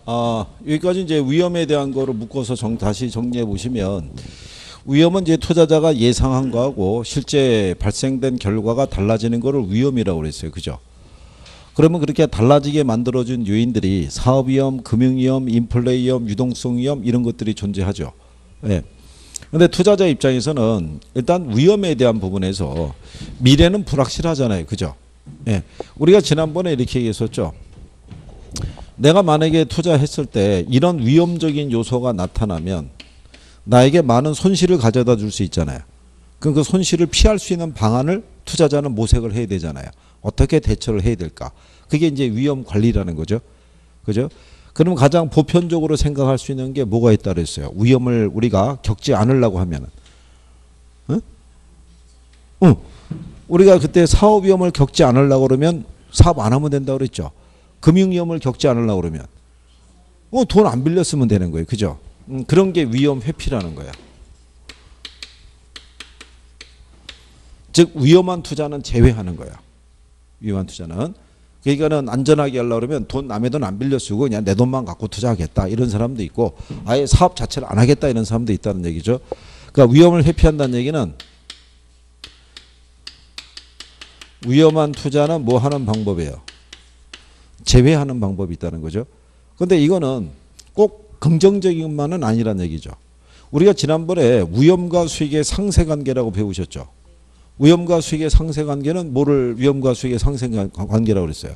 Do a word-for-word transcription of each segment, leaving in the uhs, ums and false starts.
아, 여기까지 이제 위험에 대한 거를 묶어서 정, 다시 정리해 보시면 위험은 이제 투자자가 예상한 거하고 실제 발생된 결과가 달라지는 거를 위험이라고 그랬어요. 그죠? 그러면 그렇게 달라지게 만들어준 요인들이 사업 위험, 금융 위험, 인플레 위험, 유동성 위험 이런 것들이 존재하죠. 예. 근데 투자자 입장에서는 일단 위험에 대한 부분에서 미래는 불확실하잖아요. 그죠? 예. 우리가 지난번에 이렇게 얘기했었죠. 내가 만약에 투자했을 때 이런 위험적인 요소가 나타나면 나에게 많은 손실을 가져다 줄 수 있잖아요. 그럼 그 손실을 피할 수 있는 방안을 투자자는 모색을 해야 되잖아요. 어떻게 대처를 해야 될까? 그게 이제 위험 관리라는 거죠. 그죠? 그럼 가장 보편적으로 생각할 수 있는 게 뭐가 있다 그랬어요. 위험을 우리가 겪지 않으려고 하면은. 응? 응. 우리가 그때 사업 위험을 겪지 않으려고 그러면 사업 안 하면 된다고 그랬죠. 금융 위험을 겪지 않으려고 그러면 어, 돈 안 빌렸으면 되는 거예요. 그죠? 음, 그런 게 위험 회피라는 거야. 즉 위험한 투자는 제외하는 거야. 위험한 투자는. 그러니까는 안전하게 하려고 그러면 돈 남의 돈 안 빌려 쓰고 그냥 내 돈만 갖고 투자하겠다 이런 사람도 있고 아예 사업 자체를 안 하겠다 이런 사람도 있다는 얘기죠. 그러니까 위험을 회피한다는 얘기는 위험한 투자는 뭐 하는 방법이에요. 제외하는 방법이 있다는 거죠. 그런데 이거는 꼭 긍정적인 것만은 아니란 얘기죠. 우리가 지난번에 위험과 수익의 상세관계라고 배우셨죠. 위험과 수익의 상세관계는 뭐를 위험과 수익의 상세관계라고 그랬어요.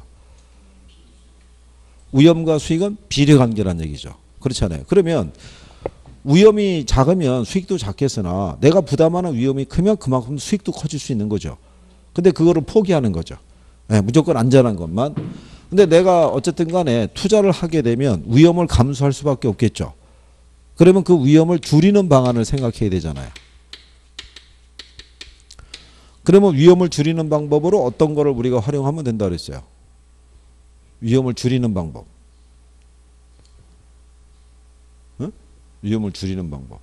위험과 수익은 비례관계란 얘기죠. 그렇잖아요. 그러면 위험이 작으면 수익도 작겠으나 내가 부담하는 위험이 크면 그만큼 수익도 커질 수 있는 거죠. 근데 그거를 포기하는 거죠. 네, 무조건 안전한 것만. 근데 내가 어쨌든 간에 투자를 하게 되면 위험을 감수할 수밖에 없겠죠. 그러면 그 위험을 줄이는 방안을 생각해야 되잖아요. 그러면 위험을 줄이는 방법으로 어떤 거를 우리가 활용하면 된다 그랬어요. 위험을 줄이는 방법. 응? 위험을 줄이는 방법.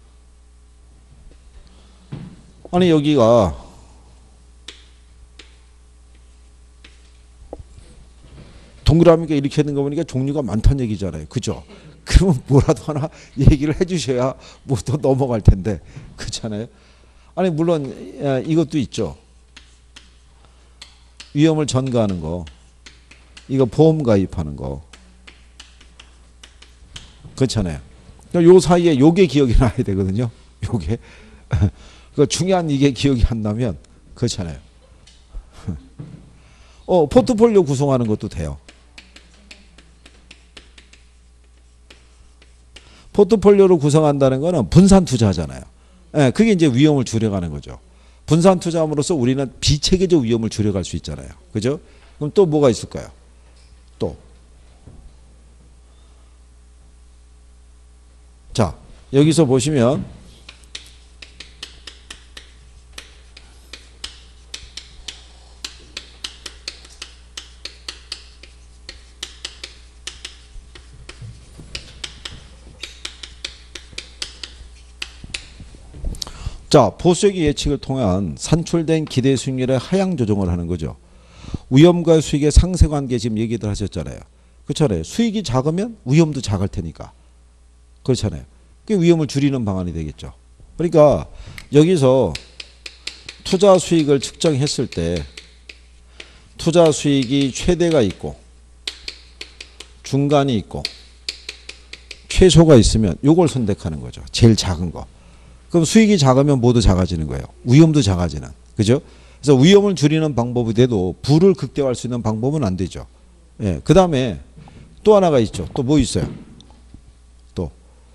아니 여기가 동그라미가 이렇게 있는 거 보니까 종류가 많다는 얘기잖아요. 그죠? 그러면 뭐라도 하나 얘기를 해주셔야 뭐 더 넘어갈 텐데. 그렇잖아요. 아니 물론 이것도 있죠. 위험을 전가하는 거. 이거 보험 가입하는 거. 그렇잖아요. 요 사이에 요게 기억이 나야 되거든요. 요게. 그 중요한 이게 기억이 안 나면 그렇잖아요. 어, 포트폴리오 구성하는 것도 돼요. 포트폴리오를 구성한다는 거는 분산 투자잖아요. 예, 그게 이제 위험을 줄여가는 거죠. 분산 투자함으로써 우리는 비체계적 위험을 줄여갈 수 있잖아요. 그죠? 그럼 또 뭐가 있을까요? 또. 자, 여기서 보시면 자, 보수액의 예측을 통한 산출된 기대 수익률의 하향 조정을 하는 거죠. 위험과 수익의 상세관계 지금 얘기들 하셨잖아요. 그렇잖아요. 수익이 작으면 위험도 작을 테니까. 그렇잖아요. 그게 위험을 줄이는 방안이 되겠죠. 그러니까 여기서 투자 수익을 측정했을 때 투자 수익이 최대가 있고 중간이 있고 최소가 있으면 이걸 선택하는 거죠. 제일 작은 거. 그럼 수익이 작으면 모두 작아지는 거예요. 위험도 작아지는. 그죠? 그래서 위험을 줄이는 방법이 돼도 부를 극대화할 수 있는 방법은 안 되죠. 예. 그 다음에 또 하나가 있죠. 또 뭐 있어요? 또.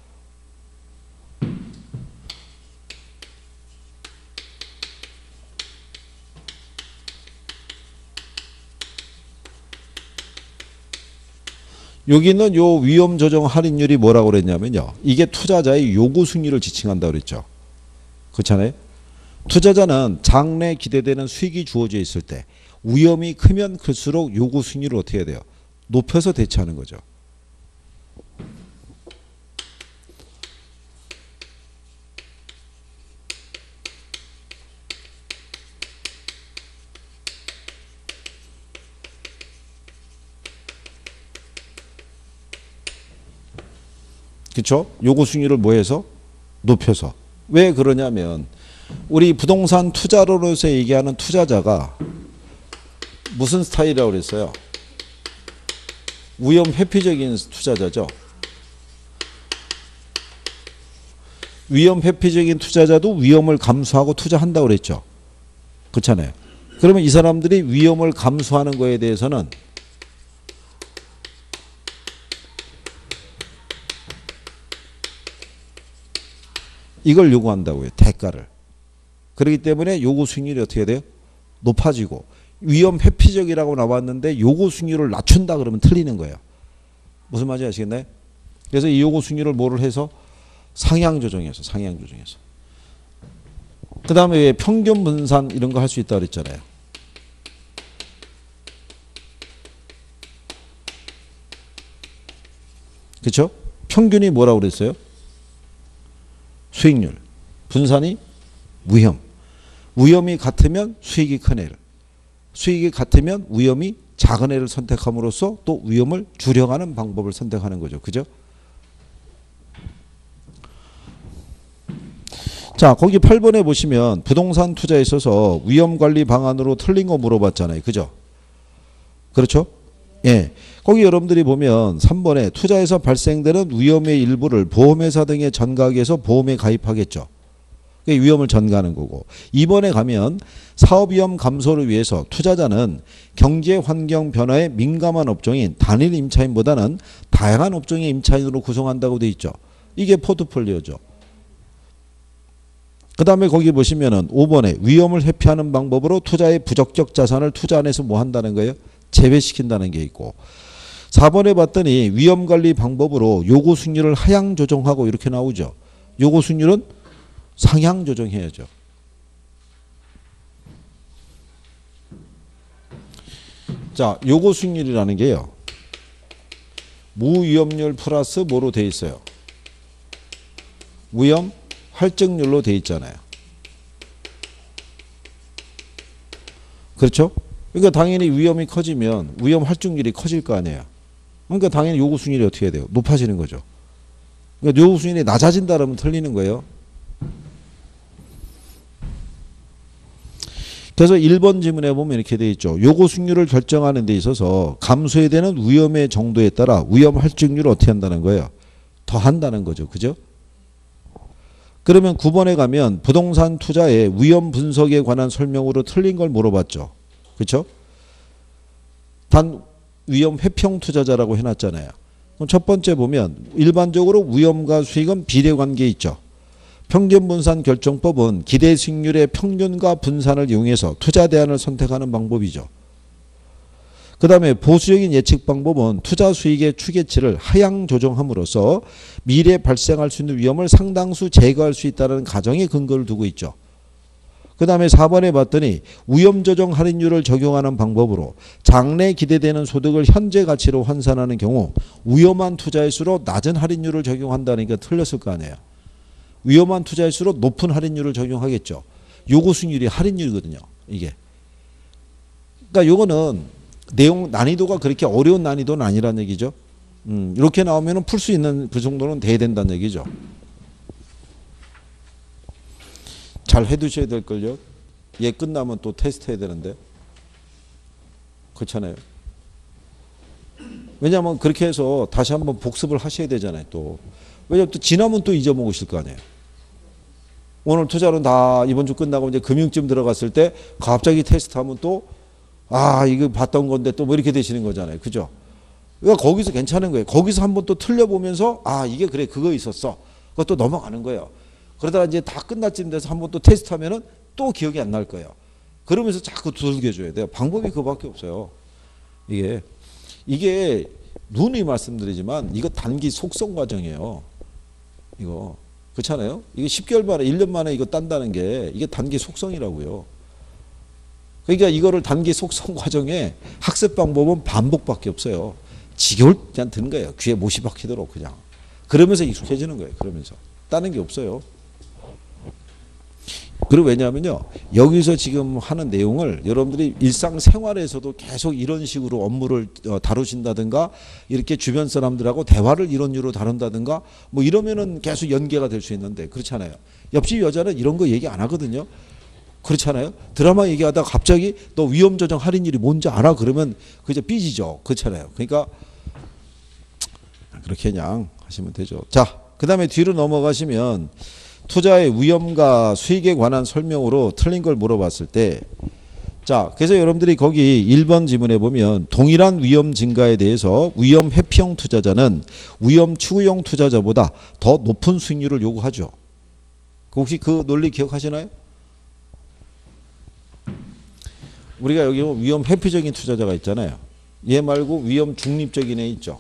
여기는 요 위험 조정 할인율이 뭐라고 그랬냐면요. 이게 투자자의 요구 승률을 지칭한다고 그랬죠. 그렇잖아요. 투자자는 장래 기대되는 수익이 주어져 있을 때 위험이 크면 클수록 요구 승률을 어떻게 해야 돼요? 높여서 대처하는 거죠. 그렇죠? 요구 수익률을 뭐해서? 높여서. 왜 그러냐면 우리 부동산 투자로서 얘기하는 투자자가 무슨 스타일이라고 그랬어요? 위험 회피적인 투자자죠. 위험 회피적인 투자자도 위험을 감수하고 투자한다고 그랬죠. 그렇잖아요. 그러면 이 사람들이 위험을 감수하는 거에 대해서는 이걸 요구한다고요. 대가를. 그렇기 때문에 요구 수익률이 어떻게 돼요? 높아지고 위험 회피적이라고 나왔는데 요구 수익률을 낮춘다 그러면 틀리는 거예요. 무슨 말인지 아시겠나요? 그래서 이 요구 수익률을 뭐를 해서 상향 조정해서 상향 조정해서. 그 다음에 왜 평균 분산 이런 거 할 수 있다고 그랬잖아요. 그렇죠? 평균이 뭐라고 그랬어요? 수익률. 분산이 위험. 위험이 같으면 수익이 큰 애를. 수익이 같으면 위험이 작은 애를 선택함으로써 또 위험을 줄여가는 방법을 선택하는 거죠. 그죠? 자, 거기 팔 번에 보시면 부동산 투자에 있어서 위험관리 방안으로 틀린 거 물어봤잖아요. 그죠? 그렇죠? 예. 거기 여러분들이 보면 삼 번에 투자에서 발생되는 위험의 일부를 보험회사 등에 전가하기 위해서 보험에 가입하겠죠. 그게 위험을 전가하는 거고. 이 번에 가면 사업위험 감소를 위해서 투자자는 경제환경 변화에 민감한 업종인 단일 임차인보다는 다양한 업종의 임차인으로 구성한다고 돼 있죠. 이게 포트폴리오죠. 그 다음에 거기 보시면은 오 번에 위험을 회피하는 방법으로 투자의 부적격 자산을 투자 안에서 뭐 한다는 거예요? 제외시킨다는 게 있고. 사 번에 봤더니 위험관리 방법으로 요구 수익률을 하향 조정하고 이렇게 나오죠. 요구 수익률은 상향 조정해야죠. 자, 요구 수익률이라는 게요. 무위험률 플러스 뭐로 돼 있어요? 위험 할증률로 돼 있잖아요. 그렇죠? 그러니까 당연히 위험이 커지면 위험 할증률이 커질 거 아니에요. 그러니까 당연히 요구 수익률이 어떻게 돼요? 높아지는 거죠. 그러니까 요구 수익률이 낮아진다 그러면 틀리는 거예요. 그래서 일 번 지문에 보면 이렇게 돼 있죠. 요구 수익률을 결정하는 데 있어서 감소해야 되는 위험의 정도에 따라 위험 할증률을 어떻게 한다는 거예요? 더 한다는 거죠. 그죠? 그러면 구 번에 가면 부동산 투자의 위험 분석에 관한 설명으로 틀린 걸 물어봤죠. 그렇죠? 단 위험 회피형 투자자라고 해놨잖아요. 그럼 첫 번째 보면 일반적으로 위험과 수익은 비례관계에 있죠. 평균 분산 결정법은 기대 수익률의 평균과 분산을 이용해서 투자 대안을 선택하는 방법이죠. 그 다음에 보수적인 예측 방법은 투자 수익의 추계치를 하향 조정함으로써 미래에 발생할 수 있는 위험을 상당수 제거할 수 있다는 가정에 근거를 두고 있죠. 그 다음에 사 번에 봤더니 위험 조정 할인율을 적용하는 방법으로 장래 기대되는 소득을 현재 가치로 환산하는 경우 위험한 투자일수록 낮은 할인율을 적용한다니까 틀렸을 거 아니에요. 위험한 투자일수록 높은 할인율을 적용하겠죠. 요구 수익률이 할인율이거든요. 이게. 그러니까 요거는 내용 난이도가 그렇게 어려운 난이도는 아니라는 얘기죠. 음, 이렇게 나오면 풀 수 있는 그 정도는 돼야 된다는 얘기죠. 잘 해두셔야 될걸요. 얘 끝나면 또 테스트 해야 되는데. 그렇잖아요. 왜냐하면 그렇게 해서 다시 한번 복습을 하셔야 되잖아요. 또. 왜냐하면 또 지나면 또 잊어먹으실 거 아니에요. 오늘 투자는 다 이번 주 끝나고 이제 금융쯤 들어갔을 때 갑자기 테스트하면 또 아 이거 봤던 건데 또 뭐 이렇게 되시는 거잖아요. 그죠? 그러니까 거기서 괜찮은 거예요. 거기서 한번 또 틀려보면서 아 이게 그래 그거 있었어. 그것도 넘어가는 거예요. 그러다가 이제 다 끝날 쯤 돼서 한번 또 테스트하면은 또 기억이 안 날 거예요. 그러면서 자꾸 두들겨줘야 돼요. 방법이 그거밖에 없어요. 이게 이게 누누이 말씀드리지만 이거 단기 속성 과정이에요. 이거 그렇잖아요. 이게 십 개월 만에 일 년 만에 이거 딴다는 게 이게 단기 속성이라고요. 그러니까 이거를 단기 속성 과정에 학습 방법은 반복밖에 없어요. 지겨울 그냥 드는 거예요. 귀에 못이 박히도록 그냥. 그러면서 익숙해지는 거예요. 그러면서. 다른 게 없어요. 그리고 왜냐하면요, 여기서 지금 하는 내용을 여러분들이 일상생활에서도 계속 이런 식으로 업무를 어, 다루신다든가, 이렇게 주변 사람들하고 대화를 이런 식으로 다룬다든가, 뭐 이러면은 계속 연계가 될 수 있는데, 그렇잖아요. 옆집 여자는 이런 거 얘기 안 하거든요. 그렇잖아요. 드라마 얘기하다가 갑자기 너 위험 조정 할인 일이 뭔지 알아? 그러면 그저 삐지죠. 그렇잖아요. 그러니까 그렇게 그냥 하시면 되죠. 자, 그 다음에 뒤로 넘어가시면 투자의 위험과 수익에 관한 설명으로 틀린 걸 물어봤을 때, 자, 그래서 여러분들이 거기 일 번 지문에 보면 동일한 위험 증가에 대해서 위험 회피형 투자자는 위험 추구형 투자자보다 더 높은 수익률을 요구하죠. 혹시 그 논리 기억하시나요? 우리가 여기 위험 회피적인 투자자가 있잖아요. 얘 말고 위험 중립적인 애 있죠.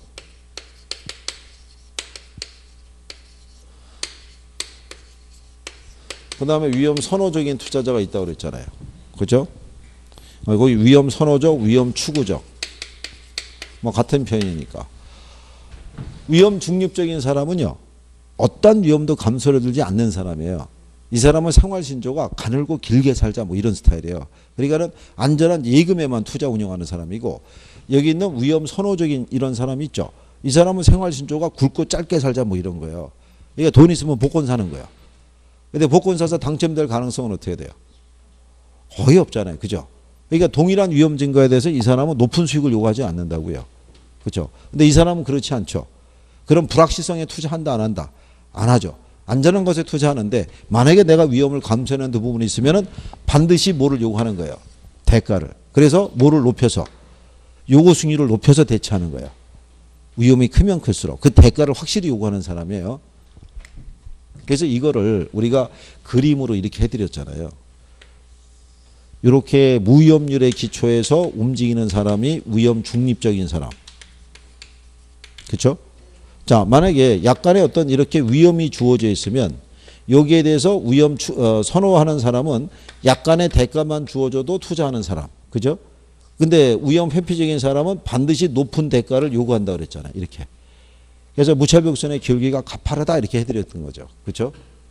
그 다음에 위험 선호적인 투자자가 있다고 그랬잖아요. 그죠? 거기 위험 선호적, 위험 추구적. 뭐 같은 편이니까. 위험 중립적인 사람은요, 어떤 위험도 감소를 들지 않는 사람이에요. 이 사람은 생활신조가 가늘고 길게 살자 뭐 이런 스타일이에요. 그러니까는 안전한 예금에만 투자 운영하는 사람이고, 여기 있는 위험 선호적인 이런 사람이 있죠. 이 사람은 생활신조가 굵고 짧게 살자 뭐 이런 거예요. 그러니까 돈 있으면 복권 사는 거예요. 근데 복권 사서 당첨될 가능성은 어떻게 돼요? 거의 없잖아요. 그죠? 그러니까 동일한 위험 증가에 대해서 이 사람은 높은 수익을 요구하지 않는다고요. 그죠? 근데 이 사람은 그렇지 않죠. 그럼 불확실성에 투자한다 안 한다? 안 하죠. 안전한 것에 투자하는데 만약에 내가 위험을 감수하는 그 부분이 있으면은 반드시 뭐를 요구하는 거예요? 대가를. 그래서 뭐를 높여서 요구 수익률을 높여서 대처하는 거예요. 위험이 크면 클수록 그 대가를 확실히 요구하는 사람이에요. 그래서 이거를 우리가 그림으로 이렇게 해드렸잖아요. 이렇게 무위험률의 기초에서 움직이는 사람이 위험 중립적인 사람. 그렇죠? 자, 만약에 약간의 어떤 이렇게 위험이 주어져 있으면 여기에 대해서 위험 추, 어, 선호하는 사람은 약간의 대가만 주어져도 투자하는 사람. 그죠? 근데 위험 회피적인 사람은 반드시 높은 대가를 요구한다 그랬잖아요. 이렇게. 그래서 무차별곡선의 기울기가 가파르다 이렇게 해드렸던 거죠. 그렇죠?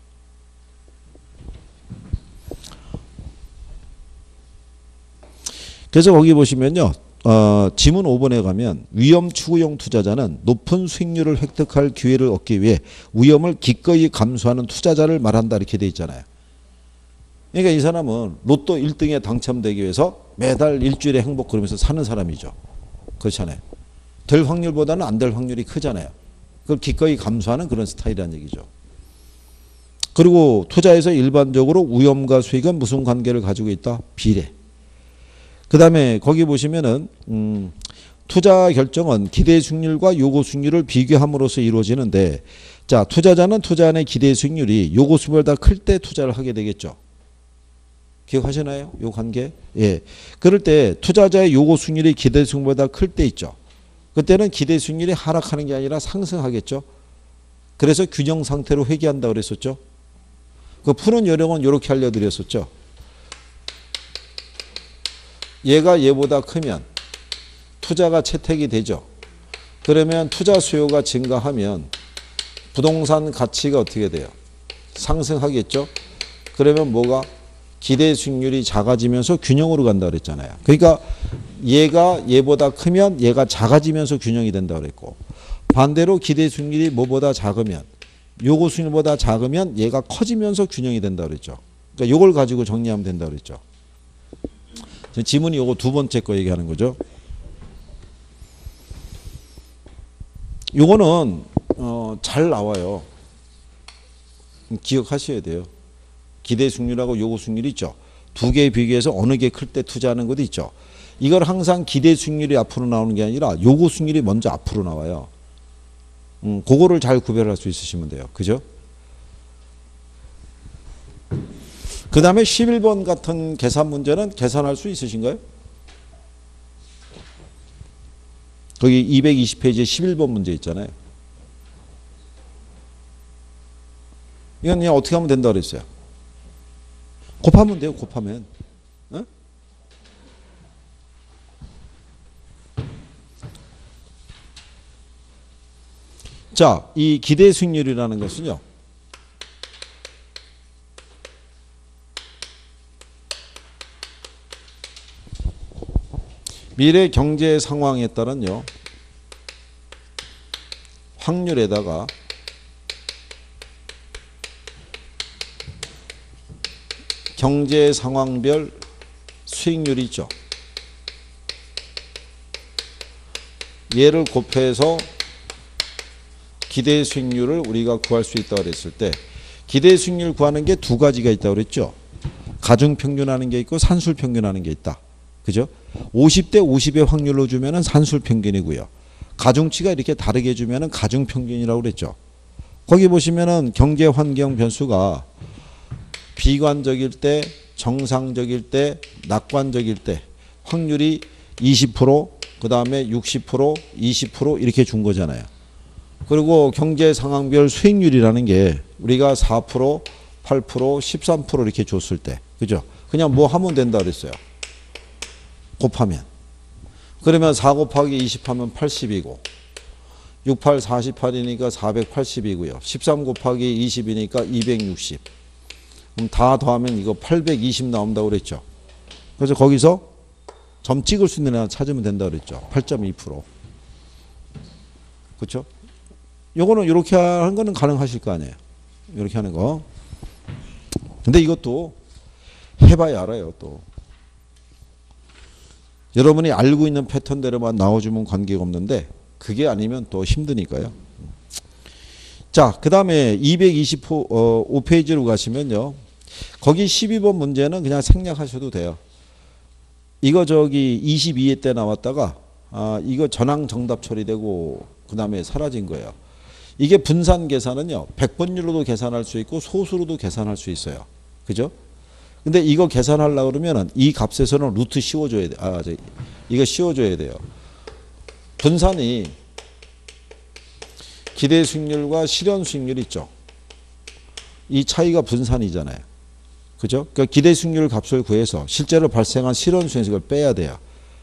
그래서 거기 보시면요. 어, 지문 오 번에 가면 위험 추구형 투자자는 높은 수익률을 획득할 기회를 얻기 위해 위험을 기꺼이 감수하는 투자자를 말한다 이렇게 돼 있잖아요. 그러니까 이 사람은 로또 일 등에 당첨되기 위해서 매달 일주일에 행복 그러면서 사는 사람이죠. 그렇잖아요. 될 확률보다는 안 될 확률이 크잖아요. 그걸 기꺼이 감수하는 그런 스타일이라는 얘기죠. 그리고 투자에서 일반적으로 위험과 수익은 무슨 관계를 가지고 있다? 비례. 그 다음에 거기 보시면은 음, 투자 결정은 기대 수익률과 요구 수익률을 비교함으로써 이루어지는데, 자, 투자자는 투자 안의 기대 수익률이 요구 수익률보다 클 때 투자를 하게 되겠죠. 기억하시나요? 요 관계? 예. 그럴 때 투자자의 요구 수익률이 기대 수익률보다 클 때 있죠. 그때는 기대 수익률이 하락하는 게 아니라 상승하겠죠. 그래서 균형 상태로 회귀한다 그랬었죠. 그 푸는 요령은 이렇게 알려드렸었죠. 얘가 얘보다 크면 투자가 채택이 되죠. 그러면 투자 수요가 증가하면 부동산 가치가 어떻게 돼요? 상승하겠죠. 그러면 뭐가? 기대 수익률이 작아지면서 균형으로 간다 그랬잖아요. 그러니까 얘가 얘보다 크면 얘가 작아지면서 균형이 된다 그랬고, 반대로 기대 수익률이 뭐보다 작으면, 요구 수익률보다 작으면 얘가 커지면서 균형이 된다 그랬죠. 그러니까 요걸 가지고 정리하면 된다 그랬죠. 지문이 요거 두 번째 거 얘기하는 거죠. 요거는 어, 잘 나와요. 기억하셔야 돼요. 기대 수익률하고 요구 수익률이 있죠. 두 개 비교해서 어느 게 클 때 투자하는 것도 있죠. 이걸 항상 기대 수익률이 앞으로 나오는 게 아니라 요구 수익률이 먼저 앞으로 나와요. 음, 그거를 잘 구별할 수 있으시면 돼요. 그죠? 그 다음에 십일 번 같은 계산 문제는 계산할 수 있으신가요? 거기 이백이십 페이지에 십일 번 문제 있잖아요. 이건 그냥 어떻게 하면 된다 그랬어요? 곱하면 돼요. 곱하면. 어? 자, 이 기대 수익률이라는 것은요, 미래 경제 상황에 따른요, 확률에다가 경제 상황별 수익률이 있죠. 얘를 곱해서 기대 수익률을 우리가 구할 수 있다고 그랬을 때, 기대 수익률 구하는 게 두 가지가 있다고 그랬죠. 가중 평균하는 게 있고 산술 평균하는 게 있다. 그죠? 오십 대 오십의 확률로 주면은 산술 평균이고요. 가중치가 이렇게 다르게 주면은 가중 평균이라고 그랬죠. 거기 보시면은 경제 환경 변수가 비관적일 때, 정상적일 때, 낙관적일 때 확률이 이십 퍼센트, 그 다음에 육십 퍼센트, 이십 퍼센트 이렇게 준 거잖아요. 그리고 경제 상황별 수익률이라는 게 우리가 사 퍼센트, 팔 퍼센트, 십삼 퍼센트 이렇게 줬을 때, 그죠? 그냥 뭐 하면 된다 그랬어요. 곱하면. 그러면 사 곱하기 이십 하면 팔십이고, 육, 팔, 사십팔이니까 사백팔십이고요. 십삼 곱하기 이십이니까 이백육십. 그럼 다 더하면 이거 팔백이십 나온다고 그랬죠. 그래서 거기서 점 찍을 수 있는 애 찾으면 된다고 그랬죠. 팔 점 이 퍼센트. 그렇죠? 요거는 이렇게 하는 거는 가능하실 거 아니에요. 이렇게 하는 거. 근데 이것도 해봐야 알아요, 또. 여러분이 알고 있는 패턴대로만 나와주면 관계가 없는데, 그게 아니면 또 힘드니까요. 자, 그 다음에 이백이십오 페이지로 가시면요. 거기 십이 번 문제는 그냥 생략하셔도 돼요. 이거 저기 이십이 회 때 나왔다가, 아, 이거 전항 정답 처리되고, 그 다음에 사라진 거예요. 이게 분산 계산은요, 백분율로도 계산할 수 있고, 소수로도 계산할 수 있어요. 그죠? 근데 이거 계산하려고 그러면은 이 값에서는 루트 씌워줘야 돼. 아, 저, 이거 씌워줘야 돼요. 분산이 기대 수익률과 실현 수익률 있죠. 이 차이가 분산이잖아요. 그죠? 그러니까 기대 수익률 값을 구해서 실제로 발생한 실현 수익률을 빼야 돼요.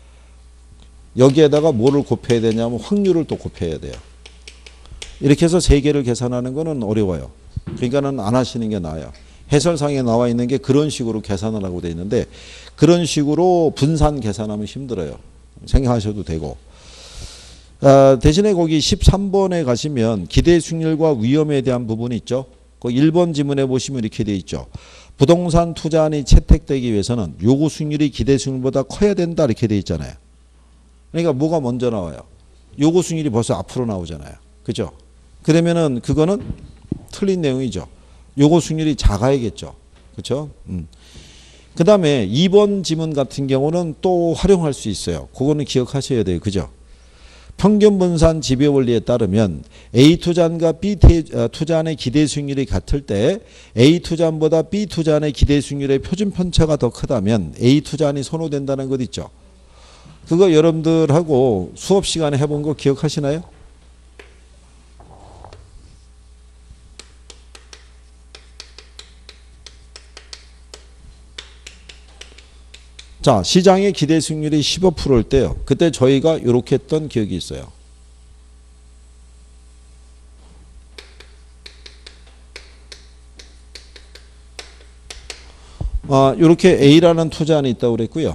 여기에다가 뭐를 곱해야 되냐면 확률을 또 곱해야 돼요. 이렇게 해서 세 개를 계산하는 거는 어려워요. 그러니까는 안 하시는 게 나아요. 해설상에 나와 있는 게 그런 식으로 계산을 하고 돼 있는데, 그런 식으로 분산 계산하면 힘들어요. 생각하셔도 되고. 아, 대신에 거기 십삼 번에 가시면 기대 수익률과 위험에 대한 부분이 있죠. 그 일 번 지문에 보시면 이렇게 돼 있죠. 부동산 투자안이 채택되기 위해서는 요구 수익률이 기대 수익률보다 커야 된다 이렇게 돼 있잖아요. 그러니까 뭐가 먼저 나와요? 요구 수익률이 벌써 앞으로 나오잖아요. 그죠? 그러면은 그거는 틀린 내용이죠. 요구 수익률이 작아야겠죠. 그렇죠? 음. 그 다음에 이 번 지문 같은 경우는 또 활용할 수 있어요. 그거는 기억하셔야 돼요. 그죠? 평균 분산 지배 원리에 따르면 A 투자안과 B 투자안의 기대 수익률이 같을 때 A 투자안보다 B 투자안의 기대 수익률의 표준 편차가 더 크다면 A 투자안이 선호된다는 것 있죠. 그거 여러분들하고 수업 시간에 해본 거 기억하시나요? 자, 시장의 기대 수익률이 십오 퍼센트일 때요. 그때 저희가 이렇게 했던 기억이 있어요. 아, 이렇게 A라는 투자안이 있다고 그랬고요.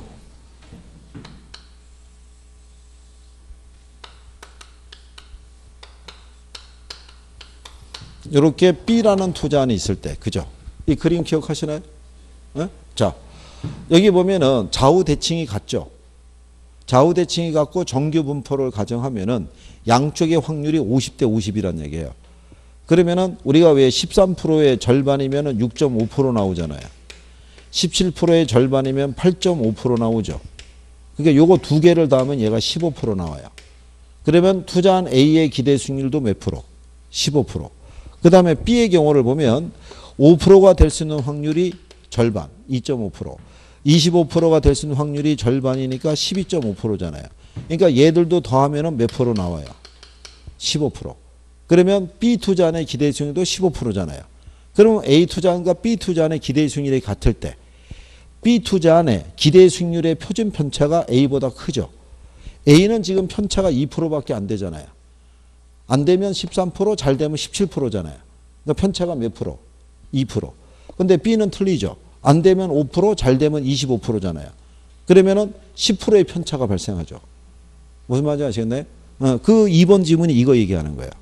이렇게 B라는 투자안이 있을 때, 그죠? 이 그림 기억하시나요? 네? 자, 여기 보면은 좌우 대칭이 같죠. 좌우 대칭이 같고 정규 분포를 가정하면은 양쪽의 확률이 오십 대 오십이란 얘기예요. 그러면은 우리가 왜 십삼 퍼센트의 절반이면은 육 점 오 퍼센트 나오잖아요. 십칠 퍼센트의 절반이면 팔 점 오 퍼센트 나오죠. 그러니까 요거 두 개를 더하면 얘가 십오 퍼센트 나와요. 그러면 투자한 A의 기대 수익률도 몇 프로? 십오 퍼센트. 그 다음에 B의 경우를 보면 오 퍼센트가 될 수 있는 확률이 절반, 이 점 오 퍼센트. 이십오 퍼센트가 될 수 있는 확률이 절반이니까 십이 점 오 퍼센트잖아요. 그러니까 얘들도 더하면 몇 프로 나와요? 십오 퍼센트. 그러면 B 투자안의 기대 수익률도 십오 퍼센트잖아요. 그러면 A 투자안과 B 투자안의 기대 수익률이 같을 때 B 투자안의 기대 수익률의 표준 편차가 A보다 크죠. A는 지금 편차가 이 퍼센트밖에 안 되잖아요. 안 되면 십삼 퍼센트, 잘 되면 십칠 퍼센트잖아요. 그러니까 편차가 몇 프로? 이 퍼센트. 근데 B는 틀리죠. 안 되면 오 퍼센트, 잘 되면 이십오 퍼센트잖아요. 그러면은 십 퍼센트의 편차가 발생하죠. 무슨 말인지 아시겠나요? 어, 그 이 번 지문이 이거 얘기하는 거예요.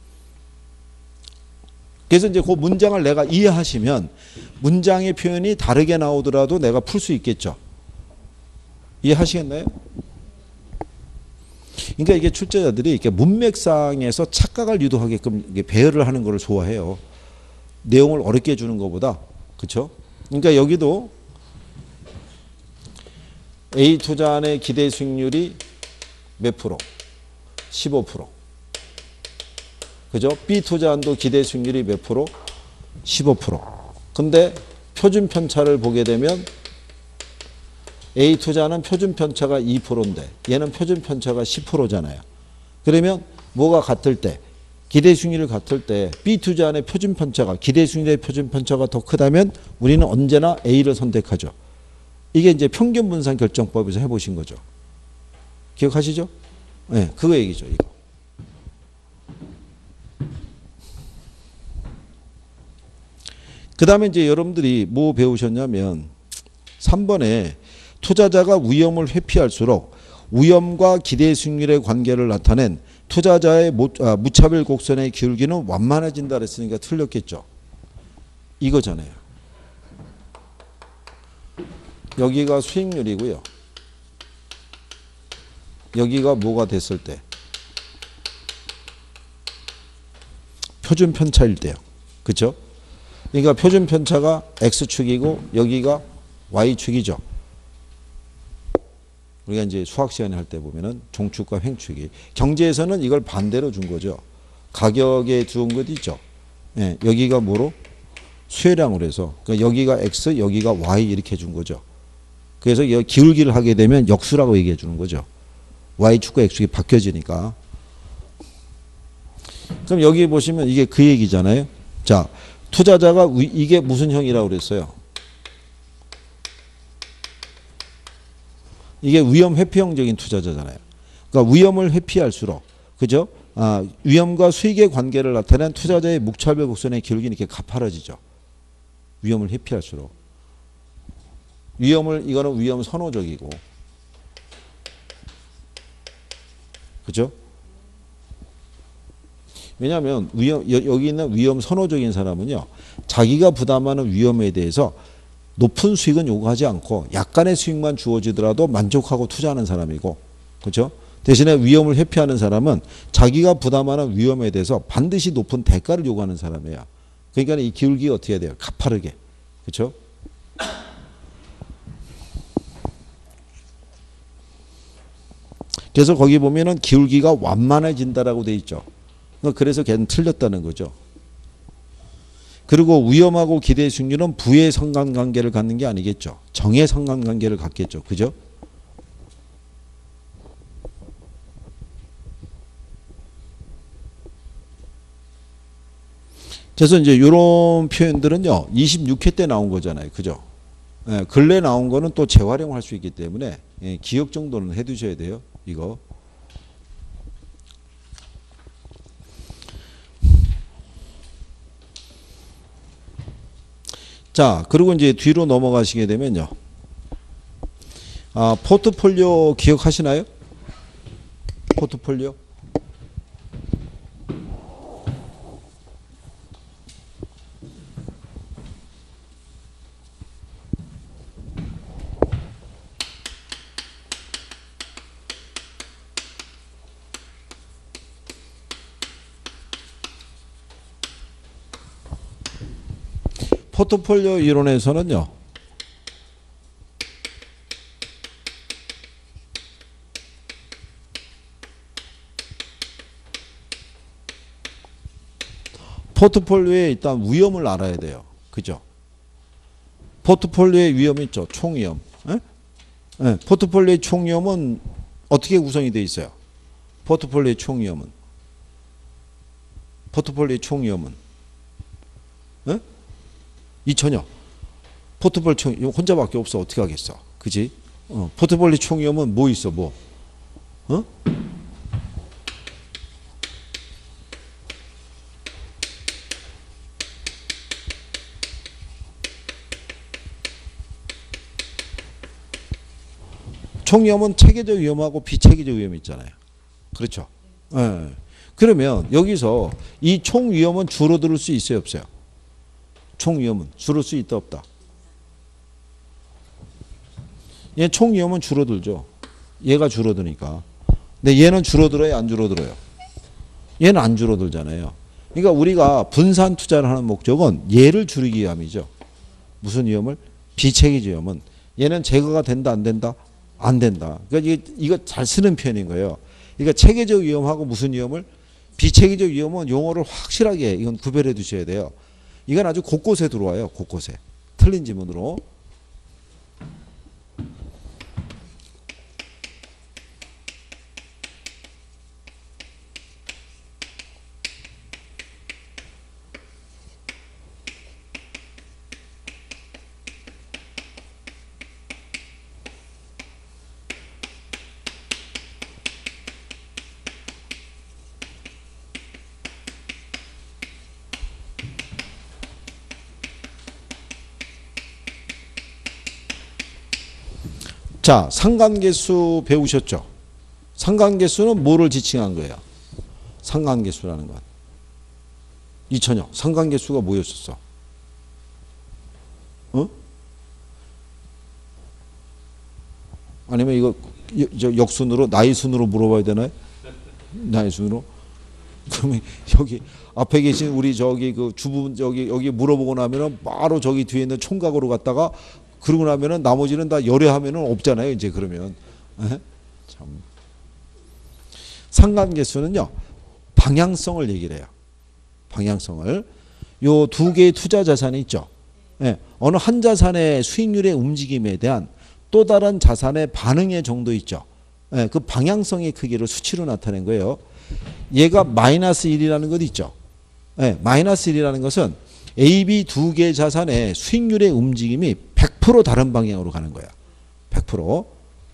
그래서 이제 그 문장을 내가 이해하시면 문장의 표현이 다르게 나오더라도 내가 풀 수 있겠죠. 이해하시겠나요? 그러니까 이게 출제자들이 이렇게 문맥상에서 착각을 유도하게끔 이게 배열을 하는 것을 좋아해요. 내용을 어렵게 해주는 것보다. 그렇죠? 그러니까 여기도 A 투자안의 기대 수익률이 몇 프로? 십오 퍼센트. 그죠? B 투자안도 기대 수익률이 몇 프로? 십오 퍼센트. 근데 표준 편차를 보게 되면 A 투자는 표준 편차가 이 퍼센트인데 얘는 표준 편차가 십 퍼센트잖아요. 그러면 뭐가 같을 때, 기대 수익률이 같을 때 B 투자안의 표준 편차가, 기대 수익률의 표준 편차가 더 크다면 우리는 언제나 A를 선택하죠. 이게 이제 평균 분산 결정법에서 해보신 거죠. 기억하시죠? 네, 그거 얘기죠. 이거. 그 다음에 이제 여러분들이 뭐 배우셨냐면 삼 번에 투자자가 위험을 회피할수록 위험과 기대 수익률의 관계를 나타낸 투자자의 무차별 곡선의 기울기는 완만해진다 그랬으니까 틀렸겠죠. 이거잖아요. 여기가 수익률이고요. 여기가 뭐가 됐을 때? 표준 편차일 때요. 그렇죠? 그러니까 표준 편차가 X축이고 여기가 Y축이죠. 우리가 이제 수학 시간에 할 때 보면은 종축과 횡축이. 경제에서는 이걸 반대로 준 거죠. 가격에 준 것 있죠. 예, 여기가 뭐로? 수혜량으로 해서. 그러니까 여기가 X, 여기가 Y 이렇게 준 거죠. 그래서 여기 기울기를 하게 되면 역수라고 얘기해 주는 거죠. Y축과 X축이 바뀌어지니까. 그럼 여기 보시면 이게 그 얘기잖아요. 자, 투자자가 위, 이게 무슨 형이라고 그랬어요? 이게 위험 회피형적인 투자자잖아요. 그러니까 위험을 회피할수록, 그죠? 아, 위험과 수익의 관계를 나타낸 투자자의 묵차별 곡선의 기울기는 이렇게 가파라지죠. 위험을 회피할수록. 위험을, 이거는 위험 선호적이고. 그죠? 왜냐하면 위험, 여기 있는 위험 선호적인 사람은요, 자기가 부담하는 위험에 대해서 높은 수익은 요구하지 않고 약간의 수익만 주어지더라도 만족하고 투자하는 사람이고, 그렇죠? 대신에 위험을 회피하는 사람은 자기가 부담하는 위험에 대해서 반드시 높은 대가를 요구하는 사람이에요. 그러니까 이 기울기가 어떻게 해야 돼요? 가파르게. 그렇죠? 그래서 거기 보면은 기울기가 완만해진다라고 돼 있죠. 그래서 걔는 틀렸다는 거죠. 그리고 위험하고 기대 수익률은 부의 상관관계를 갖는 게 아니겠죠. 정의 상관관계를 갖겠죠. 그죠? 그래서 이제 이런 표현들은요, 이십육 회 때 나온 거잖아요. 그죠? 예, 근래 나온 거는 또 재활용할 수 있기 때문에 예, 기억 정도는 해 두셔야 돼요. 이거. 자, 그리고 이제 뒤로 넘어가시게 되면요. 아, 포트폴리오 기억하시나요? 포트폴리오? 포트폴리오 이론에서는요. 포트폴리오에 일단 위험을 알아야 돼요. 그죠? 포트폴리오의 위험이 있죠. 총위험. 에? 에, 포트폴리오의 총위험은 어떻게 구성이 되어 있어요? 포트폴리오의 총위험은. 포트폴리오의 총위험은. 에? 이천여. 포트폴리오 총, 혼자밖에 없어. 어떻게 하겠어? 그지? 어, 포트폴리오 총위험은 뭐 있어, 뭐? 어? 총위험은 체계적 위험하고 비체계적 위험이 있잖아요. 그렇죠? 예. 그러면 여기서 이 총위험은 줄어들 수 있어요, 없어요? 총위험은 줄을 수 있다, 없다? 얘 총위험은 줄어들죠. 얘가 줄어드니까. 근데 얘는 줄어들어요, 안 줄어들어요? 얘는 안 줄어들잖아요. 그러니까 우리가 분산 투자를 하는 목적은 얘를 줄이기 위함이죠. 무슨 위험을? 비체계적 위험은. 얘는 제거가 된다, 안 된다? 안 된다. 그러니까 이게, 이거 잘 쓰는 표현인 거예요. 그러니까 체계적 위험하고 무슨 위험을? 비체계적 위험은 용어를 확실하게 이건 구별해 두셔야 돼요. 이건 아주 곳곳에 들어와요. 곳곳에. 틀린 지문으로. 자, 상관계수 배우셨죠? 상관계수는 뭐를 지칭한 거예요? 상관계수라는 건. 이천여, 상관계수가 뭐였었어? 어? 아니면 이거 역순으로, 나이순으로 물어봐야 되나요? 나이순으로? 그러면 여기 앞에 계신 우리 저기 그 주부 저기 여기 물어보고 나면은 바로 저기 뒤에 있는 총각으로 갔다가 그러고 나면은 나머지는 다 열애하면은 없잖아요. 이제 그러면. 에? 참. 상관계수는요. 방향성을 얘기를 해요. 방향성을. 요 두 개의 투자 자산이 있죠. 예. 어느 한 자산의 수익률의 움직임에 대한 또 다른 자산의 반응의 정도 있죠. 예. 그 방향성의 크기를 수치로 나타낸 거예요. 얘가 마이너스 일이라는 것 있죠. 예. 마이너스 일이라는 것은 A, B 두 개의 자산의 수익률의 움직임이 백 퍼센트 다른 방향으로 가는 거야. 백 퍼센트.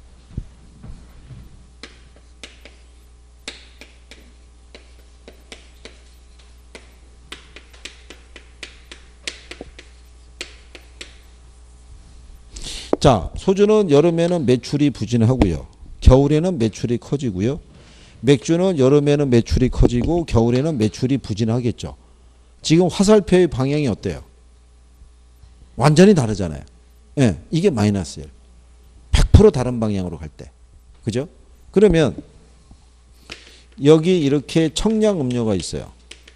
자, 소주는 여름에는 매출이 부진하고요. 겨울에는 매출이 커지고요. 맥주는 여름에는 매출이 커지고 겨울에는 매출이 부진하겠죠. 지금 화살표의 방향이 어때요? 완전히 다르잖아요. 예, 이게 마이너스 일. 백 퍼센트 다른 방향으로 갈 때. 그죠? 그러면 여기 이렇게 청량 음료가 있어요.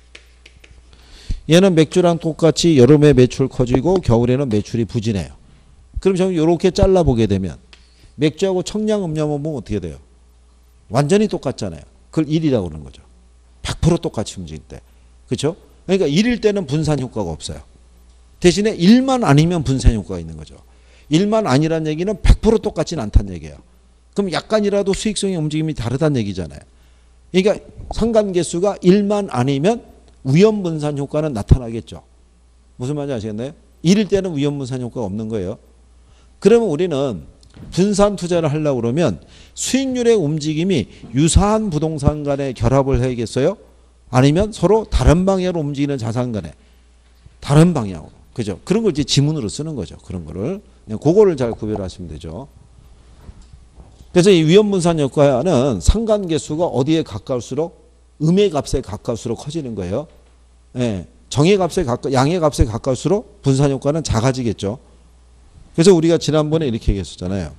얘는 맥주랑 똑같이 여름에 매출 커지고 겨울에는 매출이 부진해요. 그럼 저는 이렇게 잘라보게 되면 맥주하고 청량 음료만 보면 어떻게 돼요? 완전히 똑같잖아요. 그걸 일이라고 그러는 거죠. 백 퍼센트 똑같이 움직일 때. 그렇죠? 그러니까 일일 때는 분산 효과가 없어요. 대신에 일만 아니면 분산 효과가 있는 거죠. 일만 아니란 얘기는 백 퍼센트 똑같지는 않다는 얘기예요. 그럼 약간이라도 수익성의 움직임이 다르다는 얘기잖아요. 그러니까 상관계수가 일만 아니면 위험분산 효과는 나타나겠죠. 무슨 말인지 아시겠나요? 일일 때는 위험분산 효과가 없는 거예요. 그러면 우리는 분산 투자를 하려고 그러면 수익률의 움직임이 유사한 부동산 간에 결합을 해야겠어요? 아니면 서로 다른 방향으로 움직이는 자산 간에 다른 방향으로. 그죠? 그런 걸 이제 지문으로 쓰는 거죠. 그런 거를. 그냥 그거를 잘 구별하시면 되죠. 그래서 이 위험분산 효과는 상관계수가 어디에 가까울수록 음의 값에 가까울수록 커지는 거예요. 예. 정의 값에 가까, 양의 값에 가까울수록 분산 효과는 작아지겠죠. 그래서 우리가 지난번에 이렇게 얘기했었잖아요.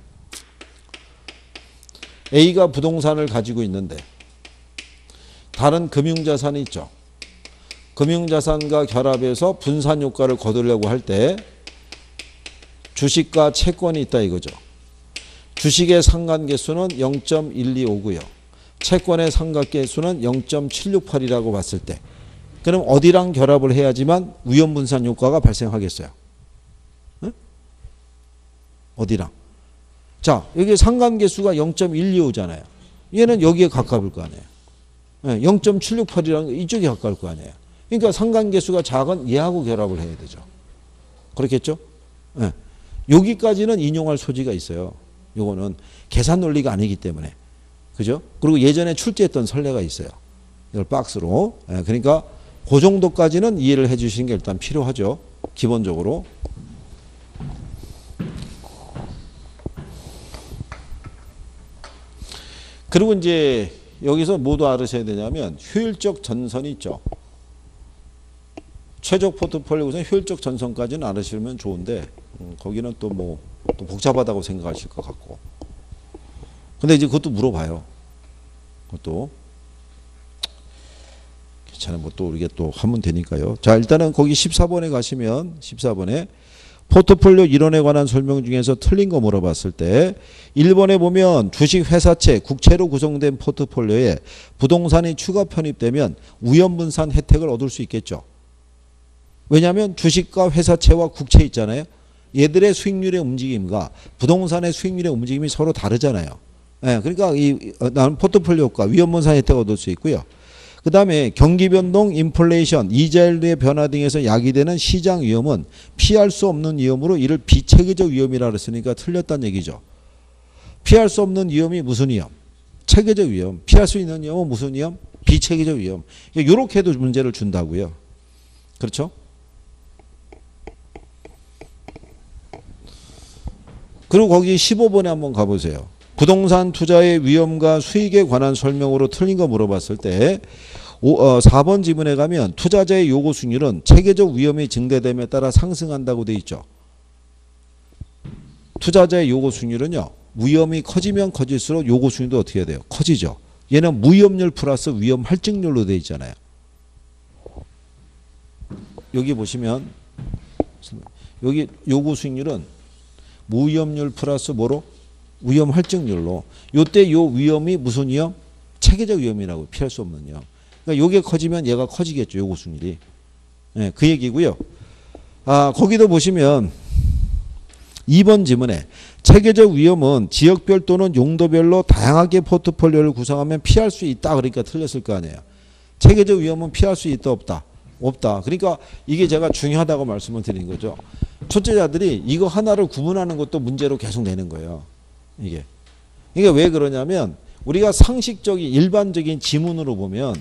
A가 부동산을 가지고 있는데 다른 금융자산이 있죠. 금융자산과 결합해서 분산 효과를 거두려고 할 때 주식과 채권이 있다 이거죠. 주식의 상관계수는 영 점 일이오고요. 채권의 상관계수는 영 점 칠육팔이라고 봤을 때 그럼 어디랑 결합을 해야지만 위험분산 효과가 발생하겠어요? 응? 어디랑? 자, 여기 상관계수가 영 점 일이오잖아요. 얘는 여기에 가까울 거 아니에요. 영 점 칠육팔이라는 게 이쪽에 가까울 거 아니에요. 그러니까 상관계수가 작은 얘하고 결합을 해야 되죠. 그렇겠죠? 네. 여기까지는 인용할 소지가 있어요. 요거는 계산 논리가 아니기 때문에. 그죠? 그리고 예전에 출제했던 선례가 있어요. 이걸 박스로. 네. 그러니까 그 정도까지는 이해를 해 주시는 게 일단 필요하죠. 기본적으로. 그리고 이제 여기서 뭐도 알으셔야 되냐면 효율적 전선이 있죠. 최적 포트폴리오 우선 효율적 전선까지는 알으시면 좋은데 음, 거기는 또 뭐 또 복잡하다고 생각하실 것 같고. 근데 이제 그것도 물어봐요. 그것도 괜찮아. 뭐 또 우리가 또 하면 되니까요. 자, 일단은 거기 십사 번에 가시면 십사 번에 포트폴리오 이론에 관한 설명 중에서 틀린 거 물어봤을 때 일 번에 보면 주식 회사채, 국채로 구성된 포트폴리오에 부동산이 추가 편입되면 위험 분산 혜택을 얻을 수 있겠죠. 왜냐하면 주식과 회사채와 국채 있잖아요. 얘들의 수익률의 움직임과 부동산의 수익률의 움직임이 서로 다르잖아요. 예, 그러니까 이 나는 포트폴리오가 위험 분산 혜택을 얻을 수 있고요. 그 다음에 경기 변동, 인플레이션, 이자율의 변화 등에서 야기되는 시장 위험은 피할 수 없는 위험으로 이를 비체계적 위험이라 그랬으니까 틀렸다는 얘기죠. 피할 수 없는 위험이 무슨 위험? 체계적 위험. 피할 수 있는 위험은 무슨 위험? 비체계적 위험. 이렇게 해도 문제를 준다고요. 그렇죠? 그리고 거기 십오 번에 한번 가보세요. 부동산 투자의 위험과 수익에 관한 설명으로 틀린 거 물어봤을 때 사 번 지문에 가면 투자자의 요구 수익률은 체계적 위험이 증대됨에 따라 상승한다고 돼 있죠. 투자자의 요구 수익률은요. 위험이 커지면 커질수록 요구 수익률도 어떻게 해야 돼요? 커지죠. 얘는 무위험률 플러스 위험 할증률로 돼 있잖아요. 여기 보시면 여기 요구 수익률은 무위험률 플러스 뭐로? 위험 할증률로. 요때 요 위험이 무슨 위험? 체계적 위험이라고 피할 수 없는 위험. 그러니까 요게 커지면 얘가 커지겠죠. 요구 수익률이. 네, 그 얘기고요. 아, 거기도 보시면 이 번 지문에 체계적 위험은 지역별 또는 용도별로 다양하게 포트폴리오를 구성하면 피할 수 있다. 그러니까 틀렸을 거 아니에요. 체계적 위험은 피할 수 있다 없다? 없다. 그러니까 이게 제가 중요하다고 말씀을 드린 거죠. 초짜자들이 이거 하나를 구분하는 것도 문제로 계속 내는 거예요. 이게. 이게 왜 그러냐면 우리가 상식적인 일반적인 지문으로 보면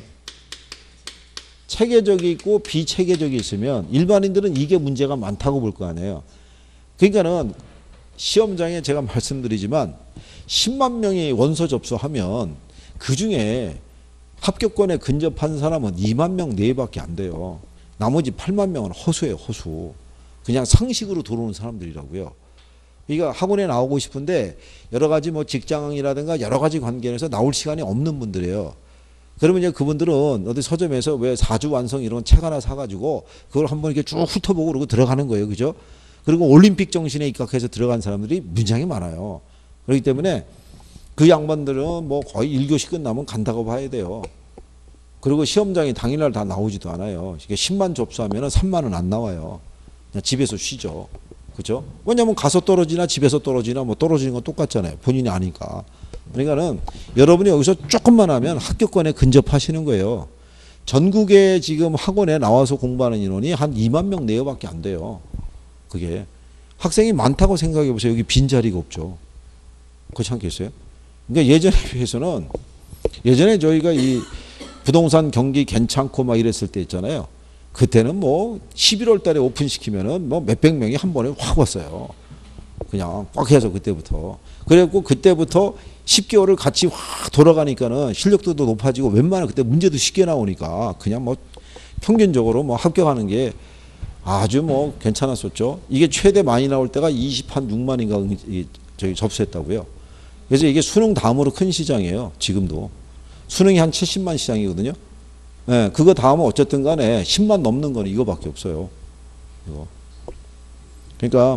체계적이 있고 비체계적이 있으면 일반인들은 이게 문제가 많다고 볼 거 아니에요. 그러니까는 시험장에 제가 말씀드리지만 십만 명이 원서 접수하면 그중에 합격권에 근접한 사람은 이만 명 내외밖에 안 돼요. 나머지 팔만 명은 허수예요. 허수. 그냥 상식으로 들어오는 사람들이라고요. 그러니까 학원에 나오고 싶은데 여러 가지 뭐 직장이라든가 여러 가지 관계에서 나올 시간이 없는 분들이에요. 그러면 이제 그분들은 어디 서점에서 왜 사주 완성 이런 책 하나 사가지고 그걸 한번 이렇게 쭉 훑어보고 그러고 들어가는 거예요. 그죠? 그리고 올림픽 정신에 입각해서 들어간 사람들이 굉장히 많아요. 그렇기 때문에 그 양반들은 뭐 거의 일 교시 끝나면 간다고 봐야 돼요. 그리고 시험장이 당일날 다 나오지도 않아요. 이게 십만 접수하면 삼만 원 안 나와요. 그냥 집에서 쉬죠. 그죠? 왜냐면 가서 떨어지나 집에서 떨어지나 뭐 떨어지는 건 똑같잖아요. 본인이 아니까. 그러니까는 여러분이 여기서 조금만 하면 합격권에 근접하시는 거예요. 전국에 지금 학원에 나와서 공부하는 인원이 한 이만 명 내외밖에 안 돼요. 그게. 학생이 많다고 생각해 보세요. 여기 빈자리가 없죠. 그렇지 않겠어요? 그러니까 예전에 비해서는 예전에 저희가 이 부동산 경기 괜찮고 막 이랬을 때 있잖아요. 그때는 뭐 십일월 달에 오픈시키면은 뭐 몇백 명이 한 번에 확 왔어요. 그냥 꽉 해서 그때부터. 그래갖고 그때부터 십 개월을 같이 확 돌아가니까는 실력도 더 높아지고 웬만한 그때 문제도 쉽게 나오니까 그냥 뭐 평균적으로 뭐 합격하는 게 아주 뭐 괜찮았었죠. 이게 최대 많이 나올 때가 이십육만인가 저기 접수했다고요. 그래서 이게 수능 다음으로 큰 시장이에요. 지금도. 수능이 한 칠십만 시장이거든요. 예, 그거 다음은 어쨌든 간에 십만 넘는 거는 이거밖에 없어요. 이거. 그러니까,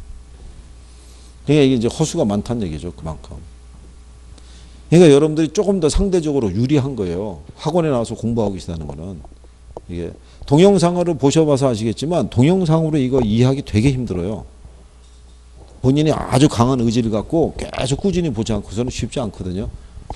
그러니까 이게 이제 허수가 많다는 얘기죠. 그만큼. 그러니까 여러분들이 조금 더 상대적으로 유리한 거예요. 학원에 나와서 공부하고 계시다는 거는. 이게 동영상으로 보셔봐서 아시겠지만 동영상으로 이거 이해하기 되게 힘들어요. 본인이 아주 강한 의지를 갖고 계속 꾸준히 보지 않고서는 쉽지 않거든요.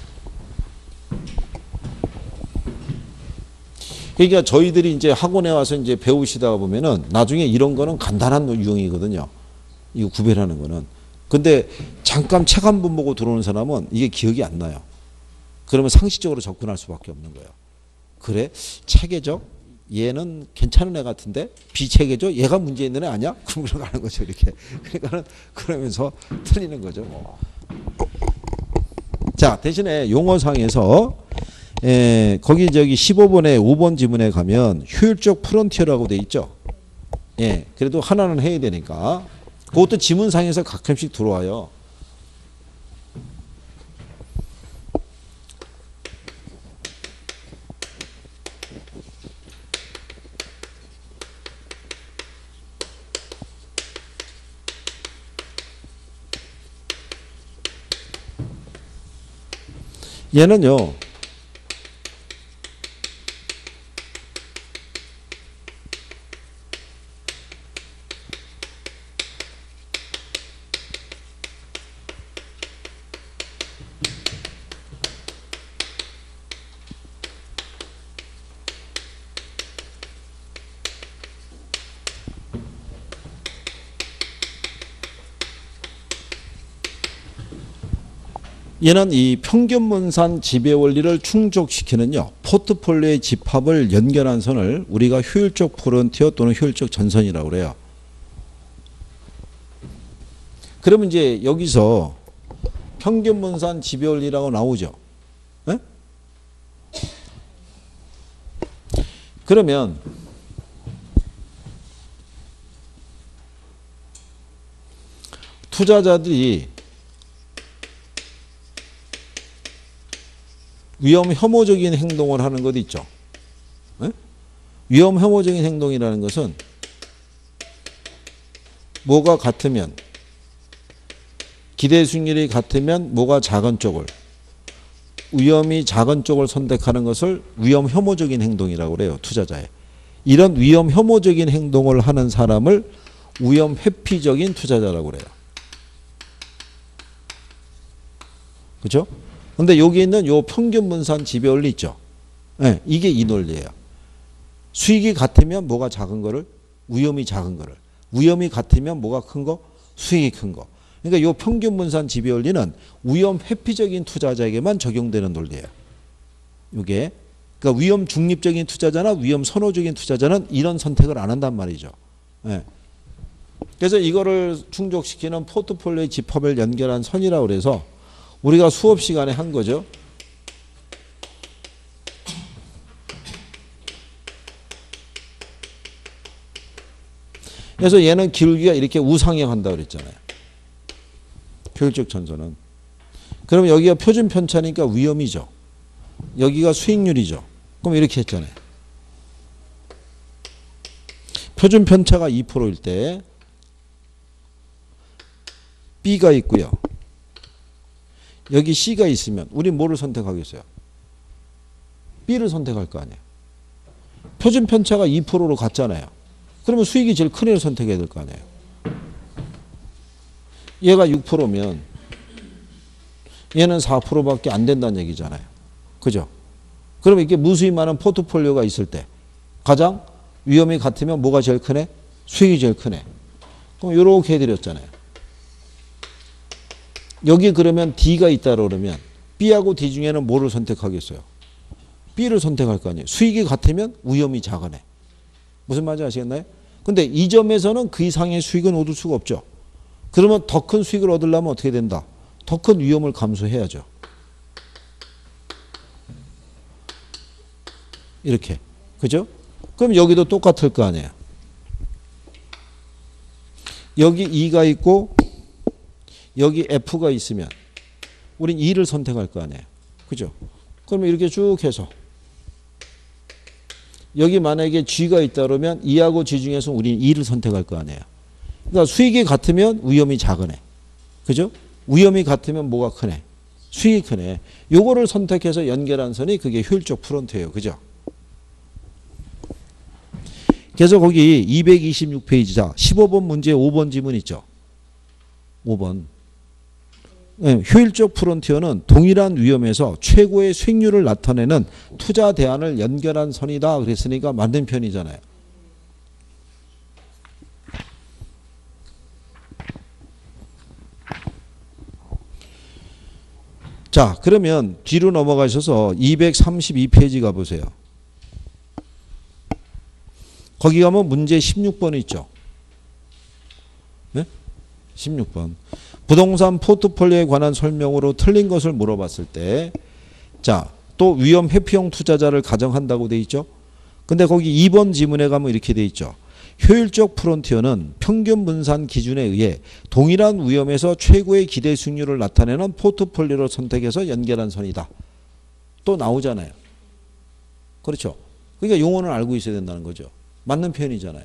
그러니까 저희들이 이제 학원에 와서 이제 배우시다 보면은 나중에 이런 거는 간단한 유형이거든요. 이거 구별하는 거는. 근데 잠깐 책 한 번 보고 들어오는 사람은 이게 기억이 안 나요. 그러면 상식적으로 접근할 수밖에 없는 거예요. 그래? 체계적? 얘는 괜찮은 애 같은데 비체계적? 얘가 문제 있는 애 아니야? 그럼 가는 거죠. 이렇게. 그러니까는 그러면서 틀리는 거죠. 뭐. 자, 대신에 용어상에서 에, 거기 저기 십오 번에 오 번 지문에 가면 효율적 프론티어라고 돼 있죠. 예, 그래도 하나는 해야 되니까. 그것도 지문상에서 가끔씩 들어와요. 얘는요. 얘는 이 평균분산 지배 원리를 충족시키는요. 포트폴리오의 집합을 연결한 선을 우리가 효율적 프론티어 또는 효율적 전선이라고 그래요. 그러면 이제 여기서 평균분산 지배 원리라고 나오죠. 네? 그러면 투자자들이 위험 혐오적인 행동을 하는 것 있죠. 네? 위험 혐오적인 행동이라는 것은 뭐가 같으면 기대 수익률이 같으면 뭐가 작은 쪽을 위험이 작은 쪽을 선택하는 것을 위험 혐오적인 행동이라고 그래요. 투자자에. 이런 위험 혐오적인 행동을 하는 사람을 위험 회피적인 투자자라고 그래요. 그렇죠? 근데 여기 있는 요 평균 분산 지배 원리 있죠. 네, 이게 이 논리예요. 수익이 같으면 뭐가 작은 거를 위험이 작은 거를 위험이 같으면 뭐가 큰 거 수익이 큰 거. 그러니까 요 평균 분산 지배 원리는 위험 회피적인 투자자에게만 적용되는 논리예요. 이게 그러니까 위험 중립적인 투자자나 위험 선호적인 투자자는 이런 선택을 안 한단 말이죠. 네. 그래서 이거를 충족시키는 포트폴리오의 집합을 연결한 선이라고 그래서 우리가 수업 시간에 한 거죠. 그래서 얘는 기울기가 이렇게 우상향 한다고 그랬잖아요. 효율적 전선은. 그럼 여기가 표준 편차니까 위험이죠. 여기가 수익률이죠. 그럼 이렇게 했잖아요. 표준 편차가 이 퍼센트일 때 B가 있고요. 여기 C가 있으면 우리 뭐를 선택하겠어요? B를 선택할 거 아니에요. 표준 편차가 이 퍼센트로 갔잖아요. 그러면 수익이 제일 큰 애를 선택해야 될 거 아니에요. 얘가 육 퍼센트면 얘는 사 퍼센트밖에 안 된다는 얘기잖아요. 그죠? 그러면 이렇게 무수히 많은 포트폴리오가 있을 때 가장 위험이 같으면 뭐가 제일 크네? 수익이 제일 크네. 그럼 이렇게 해드렸잖아요. 여기 그러면 D가 있다 그러면 B하고 D 중에는 뭐를 선택하겠어요? B를 선택할 거 아니에요. 수익이 같으면 위험이 작으네. 무슨 말인지 아시겠나요? 근데 이 점에서는 그 이상의 수익은 얻을 수가 없죠. 그러면 더 큰 수익을 얻으려면 어떻게 된다? 더 큰 위험을 감수해야죠. 이렇게. 그죠? 그럼 여기도 똑같을 거 아니에요. 여기 E가 있고 여기 F가 있으면 우린 E를 선택할 거 아니에요. 그죠? 그러면 이렇게 쭉 해서 여기 만약에 G가 있다 그러면 E하고 G 중에서 우린 E를 선택할 거 아니에요. 그러니까 수익이 같으면 위험이 작으네. 그죠? 위험이 같으면 뭐가 크네? 수익이 크네. 요거를 선택해서 연결한 선이 그게 효율적 프론트예요. 그죠? 그래서 거기 이백이십육 페이지자 십오 번 문제 오 번 지문 있죠. 오 번. 네, 효율적 프론티어는 동일한 위험에서 최고의 수익률을 나타내는 투자 대안을 연결한 선이다. 그랬으니까 맞는 편이잖아요. 자, 그러면 뒤로 넘어가셔서 이백삼십이 페이지 가보세요. 거기 가면 문제 십육 번 있죠. 네? 십육 번. 부동산 포트폴리오에 관한 설명으로 틀린 것을 물어봤을 때, 자, 또 위험 회피형 투자자를 가정한다고 돼 있죠. 근데 거기 이 번 지문에 가면 이렇게 돼 있죠. 효율적 프론티어는 평균 분산 기준에 의해 동일한 위험에서 최고의 기대 수익률을 나타내는 포트폴리오를 선택해서 연결한 선이다. 또 나오잖아요. 그렇죠. 그러니까 용어는 알고 있어야 된다는 거죠. 맞는 표현이잖아요.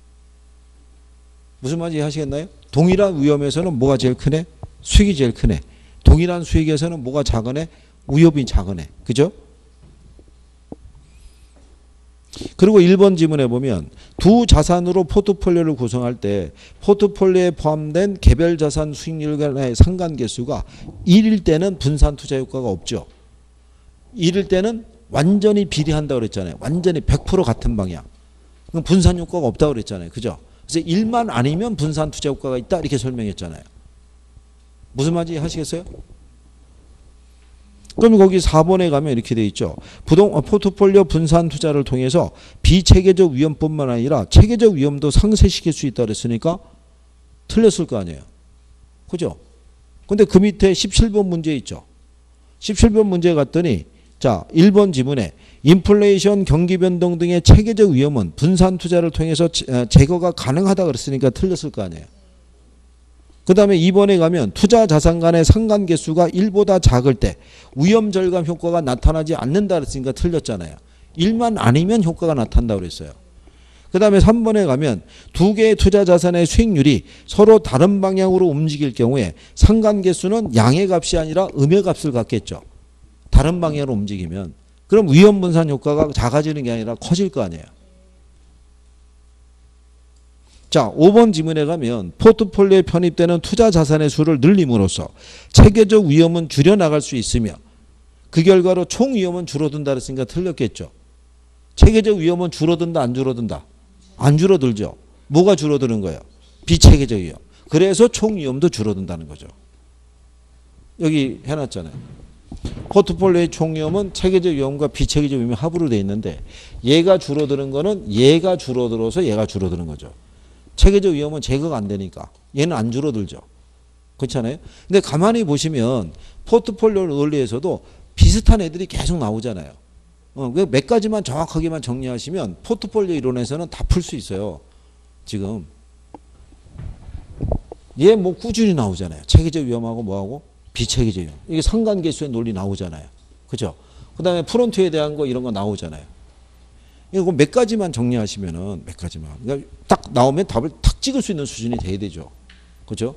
무슨 말인지 이해하시겠나요? 동일한 위험에서는 뭐가 제일 크네? 수익이 제일 크네. 동일한 수익에서는 뭐가 작으네? 위험이 작으네. 그죠? 그리고 일 번 지문에 보면 두 자산으로 포트폴리오를 구성할 때 포트폴리오에 포함된 개별 자산 수익률 간의 상관계수가 일일 때는 분산 투자 효과가 없죠. 일일 때는 완전히 비례한다고 그랬잖아요. 완전히 백 퍼센트 같은 방향. 그럼 분산 효과가 없다고 그랬잖아요. 그죠? 그래서 일만 아니면 분산 투자 효과가 있다 이렇게 설명했잖아요. 무슨 말인지 하시겠어요? 그럼 거기 사 번에 가면 이렇게 돼 있죠. 부동 포트폴리오 분산 투자를 통해서 비체계적 위험뿐만 아니라 체계적 위험도 상쇄시킬 수 있다 그랬으니까 틀렸을 거 아니에요. 그죠? 근데 그 밑에 십칠 번 문제 있죠. 십칠 번 문제 갔더니 자, 일 번 지문에 인플레이션, 경기 변동 등의 체계적 위험은 분산 투자를 통해서 제거가 가능하다 그랬으니까 틀렸을 거 아니에요. 그 다음에 이 번에 가면 투자 자산 간의 상관계수가 일보다 작을 때 위험 절감 효과가 나타나지 않는다 그랬으니까 틀렸잖아요. 일만 아니면 효과가 나타난다고 그랬어요. 그 다음에 삼 번에 가면 두 개의 투자 자산의 수익률이 서로 다른 방향으로 움직일 경우에 상관계수는 양의 값이 아니라 음의 값을 갖겠죠. 다른 방향으로 움직이면. 그럼 위험 분산 효과가 작아지는 게 아니라 커질 거 아니에요. 자, 오 번 지문에 가면 포트폴리오에 편입되는 투자 자산의 수를 늘림으로써 체계적 위험은 줄여나갈 수 있으며 그 결과로 총 위험은 줄어든다 그랬으니까 틀렸겠죠. 체계적 위험은 줄어든다 안 줄어든다? 안 줄어들죠. 뭐가 줄어드는 거예요? 비체계적 위험. 그래서 총 위험도 줄어든다는 거죠. 여기 해놨잖아요. 포트폴리오의 총 위험은 체계적 위험과 비체계적 위험이 합으로 되어 있는데 얘가 줄어드는 거는 얘가 줄어들어서 얘가 줄어드는 거죠. 체계적 위험은 제거가 안 되니까 얘는 안 줄어들죠. 그렇잖아요. 근데 가만히 보시면 포트폴리오 논리에서도 비슷한 애들이 계속 나오잖아요. 어, 몇 가지만 정확하게만 정리하시면 포트폴리오 이론에서는 다 풀 수 있어요. 지금 얘 뭐 꾸준히 나오잖아요. 체계적 위험하고 뭐하고 비체계적 위험. 이게 상관계수의 논리 나오잖아요. 그죠? 그 다음에 프론트에 대한 거 이런 거 나오잖아요. 이거 몇 가지만 정리하시면은 몇 가지만 그러니까 딱 나오면 답을 탁 찍을 수 있는 수준이 돼야 되죠. 그죠?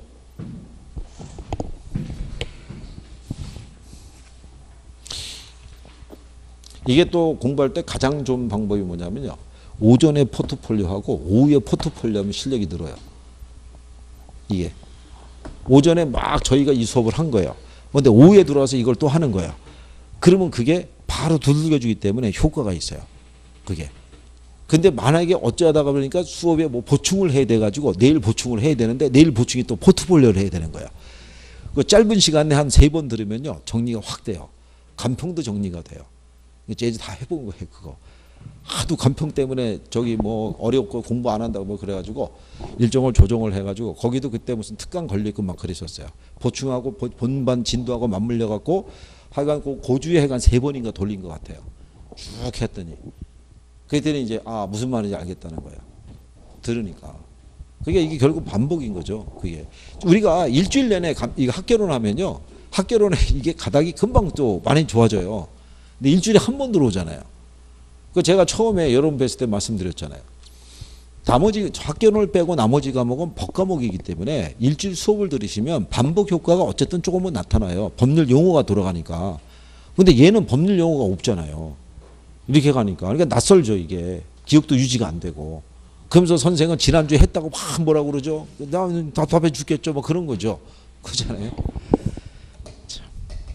이게 또 공부할 때 가장 좋은 방법이 뭐냐면요. 오전에 포트폴리오하고 오후에 포트폴리오 하면 실력이 늘어요. 이게. 오전에 막 저희가 이 수업을 한 거예요. 근데 오후에 들어와서 이걸 또 하는 거예요. 그러면 그게 바로 두들겨주기 때문에 효과가 있어요. 그게. 근데 만약에 어쩌다가 보니까 수업에 뭐 보충을 해야 돼가지고 내일 보충을 해야 되는데 내일 보충이 또 포트폴리오를 해야 되는 거예요. 그 짧은 시간에 한 세 번 들으면요. 정리가 확 돼요. 간평도 정리가 돼요. 이제 다 해본 거예요. 그거. 하도 간평 때문에 저기 뭐 어렵고 공부 안 한다고 뭐 그래가지고 일정을 조정을 해가지고 거기도 그때 무슨 특강 걸려있고 막 그랬었어요. 보충하고 본반 진도하고 맞물려 갖고 하여간 고주에 해간 세 번인가 돌린 것 같아요. 쭉 했더니 그랬더니 이제 아 무슨 말인지 알겠다는 거예요. 들으니까. 그게 이게 결국 반복인 거죠. 그게 우리가 일주일 내내 이거 학개론 하면요. 학개론에 이게 가닥이 금방 또 많이 좋아져요. 근데 일주일에 한 번 들어오잖아요. 그 제가 처음에 여러분 뵀을 때 말씀드렸잖아요. 나머지 학개론을 빼고 나머지 과목은 법과목이기 때문에 일주일 수업을 들으시면 반복 효과가 어쨌든 조금은 나타나요. 법률 용어가 돌아가니까. 근데 얘는 법률 용어가 없잖아요. 이렇게 가니까. 그러니까 낯설죠, 이게. 기억도 유지가 안 되고. 그러면서 선생은 지난주에 했다고 막 뭐라고 그러죠. 나는 답답해 죽겠죠. 뭐 그런 거죠. 그렇잖아요. 참.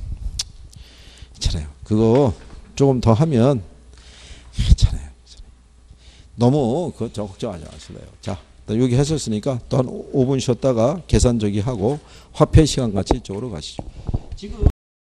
괜찮아요. 그거 조금 더 하면 괜찮아요. 너무 그 걱정하지 마실래요. 자, 여기 했었으니까 또 한 오 분 쉬었다가 계산 저기 하고 화폐 시간 같이 이쪽으로 가시죠. 지금